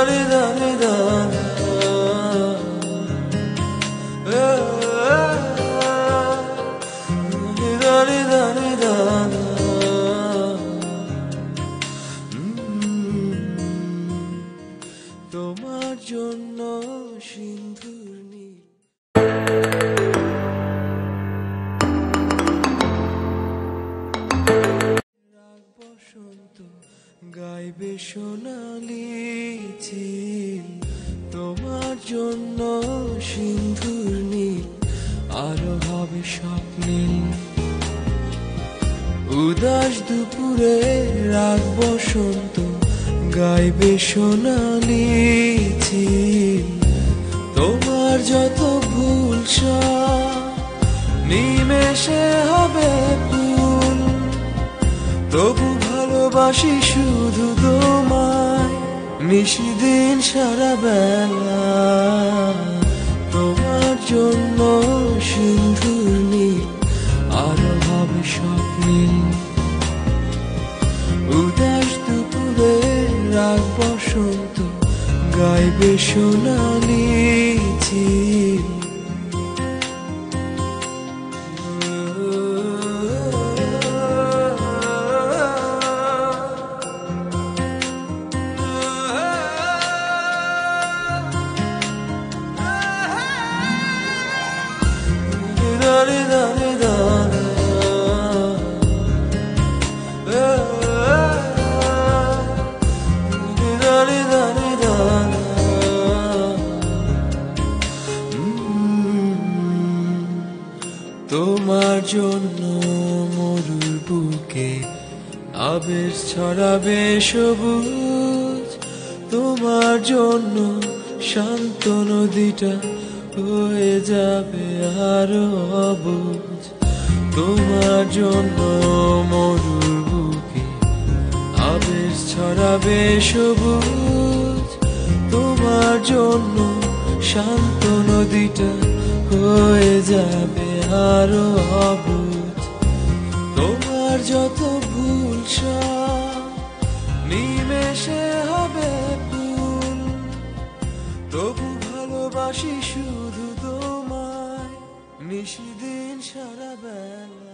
তোমার জন্য সিন্ধুর নীল। রাগ বসন্ত গাইবে সোনালি চিল, তোমার জন্য সিন্ধুর নীল আরো হবে স্বপ্নীল। উদাস দুপুরে রাগ বসন্ত গাইবে সোনালি চিল, তোমার যত ভুল নিমেষে হবে ফুল। তবু ভালোবাসি শুধু তোমায়, নিশিদিন সারা বেলা। তোমার জন্য সিন্ধুর নীল আরো হবে স্বপ্নীল। উদাস দুপুরে রাগ বসন্ত গাইবে সোনালি চিল। তোমার জন্য মরুর বুকে আবেশ ছড়াবে সবুজ, তোমার জন্য শান্ত নদীটা হয়ে যাবে আরো অবুঝ। তোমার জন্য মরুর বুকে আবেশ ছড়াবে সবুজ, তোমার জন্য শান্ত নদীটা হয়ে যাবে আরো অবুঝ। তোমার যত ভুল নিমেষে হবে ফুল। তবু ভালোবাসি শুধু তোমায়, নিশিদিন সারা বেলা।